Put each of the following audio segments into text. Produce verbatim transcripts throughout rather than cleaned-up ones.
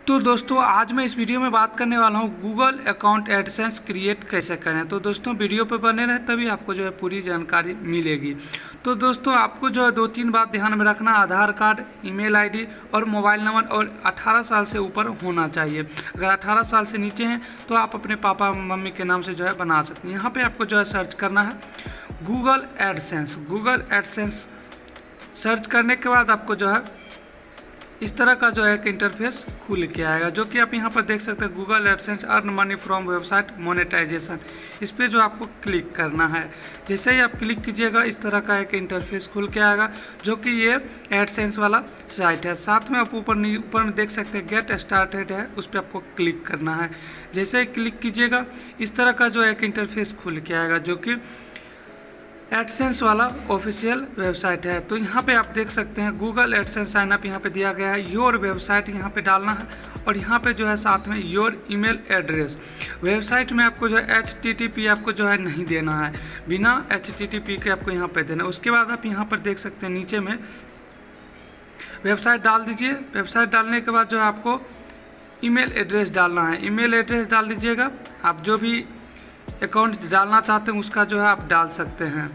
तो दोस्तों आज मैं इस वीडियो में बात करने वाला हूँ गूगल अकाउंट एडसेंस क्रिएट कैसे करें। तो दोस्तों वीडियो पर बने रहे तभी आपको जो है पूरी जानकारी मिलेगी। तो दोस्तों आपको जो है दो तीन बात ध्यान में रखना, आधार कार्ड, ईमेल आईडी और मोबाइल नंबर और अठारह साल से ऊपर होना चाहिए। अगर अठारह साल से नीचे हैं तो आप अपने पापा मम्मी के नाम से जो है बना सकते हैं। यहाँ पर आपको जो है सर्च करना है Google AdSense. Google AdSense search करने के बाद आपको जो है इस तरह का जो है एक इंटरफेस खुल के आएगा, जो कि आप यहाँ पर देख सकते हैं Google AdSense earn money from website monetisation. इस पर जो आपको क्लिक करना है। जैसे ही आप क्लिक कीजिएगा इस तरह का एक इंटरफेस खुल के आएगा, जो कि ये एडसेंस वाला साइट है। साथ में आप ऊपर ऊपर में देख सकते हैं गेट स्टार्टेड है, उस पर आपको क्लिक करना है। जैसे ही क्लिक कीजिएगा इस तरह का जो एक इंटरफेस खुल के आएगा, जो कि एडसेंस वाला ऑफिशियल वेबसाइट है। तो यहाँ पे आप देख सकते हैं गूगल एडसेंस साइन अप यहाँ पे दिया गया है। योर वेबसाइट यहाँ पे डालना है और यहाँ पे जो है साथ में योर ईमेल एड्रेस। वेबसाइट में आपको जो है एच टी टी पी आपको जो है नहीं देना है, बिना एच टी टी पी के आपको यहाँ पे देना है। उसके बाद आप यहाँ पर देख सकते हैं नीचे में वेबसाइट डाल दीजिए। वेबसाइट डालने के बाद जो है आपको ईमेल एड्रेस डालना है। ईमेल एड्रेस डाल दीजिएगा। आप जो भी अकाउंट डालना चाहते हैं उसका जो है आप डाल सकते हैं।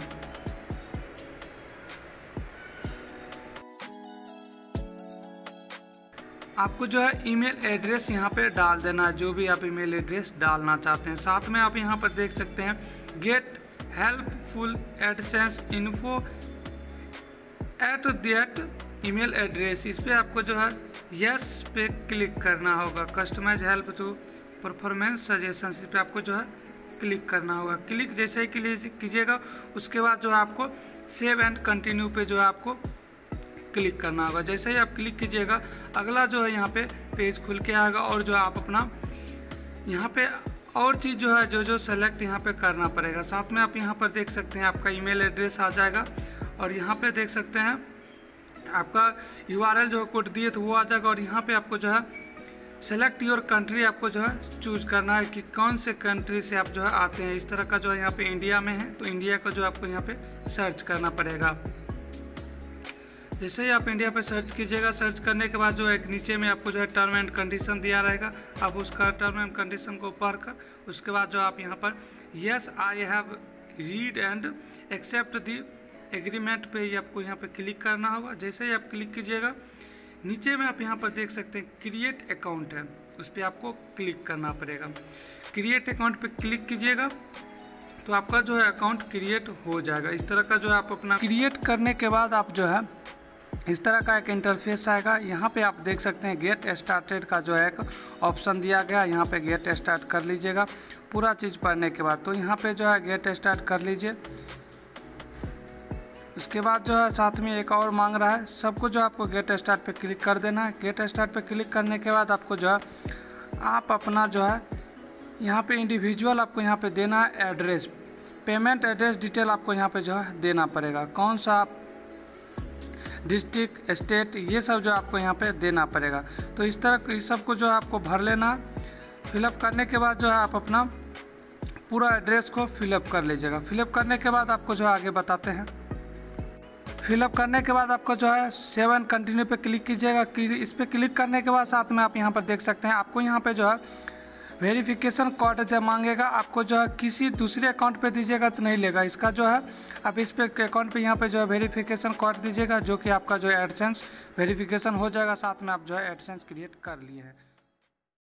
आपको जो है ईमेल एड्रेस यहाँ पे डाल देना है, जो भी आप ईमेल एड्रेस डालना चाहते हैं। साथ में आप यहाँ पर देख सकते हैं get helpful AdSense info at that email address. इस पर आपको जो है यस पे क्लिक करना होगा। Customise help to performance suggestion, इस पर आपको जो है क्लिक करना होगा। क्लिक जैसे ही कीजिएगा उसके बाद जो है आपको सेव एंड कंटिन्यू पे जो है आपको क्लिक करना होगा। जैसे ही आप क्लिक कीजिएगा अगला जो है यहाँ पे पेज खुल के आएगा और जो आप अपना यहाँ पे और चीज़ जो है जो जो सेलेक्ट यहाँ पे करना पड़ेगा। साथ में आप यहाँ पर देख सकते हैं आपका ईमेल एड्रेस आ जाएगा और यहाँ पे देख सकते हैं आपका यू आर एल जो कोड दिए तो वो आ जाएगा। और यहाँ पे आपको जो है सेलेक्ट योर कंट्री आपको जो है चूज करना है कि कौन से कंट्री से आप जो है आते हैं। इस तरह का जो है यहाँ पे इंडिया में है तो इंडिया को जो आपको यहाँ पे सर्च करना पड़ेगा। जैसे ही आप इंडिया पे सर्च कीजिएगा, सर्च करने के बाद जो है नीचे में आपको जो है टर्म एंड कंडीशन दिया रहेगा। आप उसका टर्म एंड कंडीशन को पढ़कर उसके बाद जो आप यहाँ पर yes I have read and accept the agreement पे आपको यहाँ पे क्लिक करना होगा। जैसे ही आप क्लिक कीजिएगा नीचे में आप यहाँ पर देख सकते हैं क्रिएट अकाउंट है, उस पर आपको क्लिक करना पड़ेगा। क्रिएट अकाउंट पे क्लिक कीजिएगा तो आपका जो है अकाउंट क्रिएट हो जाएगा। इस तरह का जो है आप अपना क्रिएट करने के बाद आप जो है इस तरह का एक इंटरफेस आएगा। यहाँ पे आप देख सकते हैं गेट स्टार्टेड का जो है एक ऑप्शन दिया गया, यहाँ पे गेट स्टार्ट कर लीजिएगा पूरा चीज़ पढ़ने के बाद। तो यहाँ पे जो है गेट स्टार्ट कर लीजिए। उसके बाद जो है साथ में एक और मांग रहा है, सबको जो आपको गेट स्टार्ट पे क्लिक कर देना है। गेट स्टार्ट पे क्लिक करने के बाद आपको जो है आप अपना जो है यहाँ पे इंडिविजुअल आपको यहाँ पे देना है एड्रेस, पेमेंट एड्रेस डिटेल आपको यहाँ पे जो है देना पड़ेगा। कौन सा आप डिस्ट्रिक्ट, स्टेट, ये सब जो आपको यहाँ पे देना पड़ेगा। तो इस तरह इस सब को जो है आपको भर लेना। फिलअप करने के बाद जो है आप अपना पूरा एड्रेस को फिलअप कर लीजिएगा। फिलअप करने के बाद आपको जो है आगे बताते हैं। फिलअप करने के बाद आपको जो है सेवन कंटिन्यू पे क्लिक कीजिएगा। इस पे क्लिक करने के बाद साथ में आप यहाँ पर देख सकते हैं आपको यहाँ पे जो है वेरिफिकेशन कोड जब मांगेगा, आपको जो है किसी दूसरे अकाउंट पे दीजिएगा तो नहीं लेगा। इसका जो है आप इस पे अकाउंट पे यहाँ पे जो है वेरिफिकेशन कोड दीजिएगा, जो कि आपका जो है एडसेंस वेरिफिकेशन हो जाएगा। साथ में आप जो है एडसेंस क्रिएट कर लिए हैं।